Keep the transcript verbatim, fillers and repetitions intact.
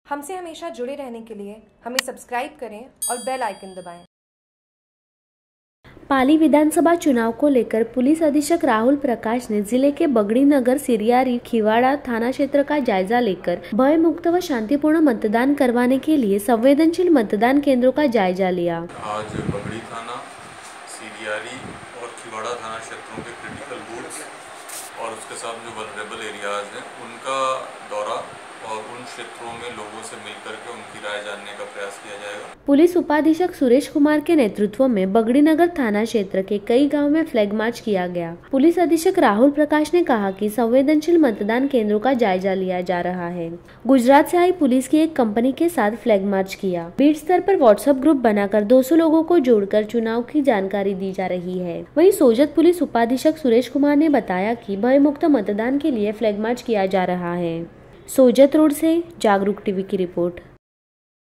हमसे हमेशा जुड़े रहने के लिए हमें सब्सक्राइब करें और बेल आइकन दबाएं। पाली विधानसभा चुनाव को लेकर पुलिस अधीक्षक राहुल प्रकाश ने जिले के बगड़ी नगर सिरियारी खिवाड़ा थाना क्षेत्र का जायजा लेकर भय मुक्त व शांतिपूर्ण मतदान करवाने के लिए संवेदनशील मतदान केंद्रों का जायजा लिया। आज बगड़ी थाना, सिरियारी और खिवाड़ा थाना क्षेत्रों के क्रिटिकल बूथ्स और उसके साथ जो वल्नरेबल एरियाज हैं उनका दौरा और उन क्षेत्रों में लोगों से मिलकर के उनकी राय जानने का प्रयास किया जाएगा। पुलिस उपाधीक्षक सुरेश कुमार के नेतृत्व में बगड़ी नगर थाना क्षेत्र के कई गांव में फ्लैग मार्च किया गया। पुलिस अधीक्षक राहुल प्रकाश ने कहा कि संवेदनशील मतदान केंद्रों का जायजा लिया जा रहा है। गुजरात से आई पुलिस की एक कंपनी के साथ फ्लैग मार्च किया। बीट स्तर पर व्हाट्सएप ग्रुप बनाकर दो सौ लोगों को जोड़कर चुनाव की जानकारी दी जा रही है। वहीं सोजत पुलिस उपाधीक्षक सुरेश कुमार ने बताया कि भय मुक्त मतदान के लिए फ्लैग मार्च किया जा रहा है। सोजत रोड से जागरूक टीवी की रिपोर्ट।